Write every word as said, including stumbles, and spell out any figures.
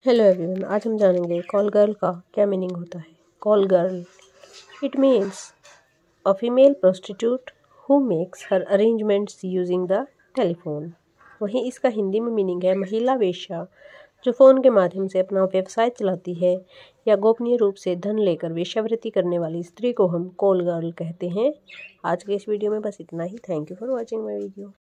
Hello everyone, आज हम जानेंगे कॉल गर्ल का क्या मीनिंग होता है। Call girl it means a female prostitute who makes her arrangements using the telephone. वहीं इसका हिंदी में मीनिंग है महिला वेश्या, जो फ़ोन के माध्यम से अपना व्यवसाय चलाती है या गोपनीय रूप से धन लेकर वेश्यावृत्ति करने वाली स्त्री को हम कॉल गर्ल कहते हैं। आज के इस वीडियो में बस इतना ही। Thank you for watching my video.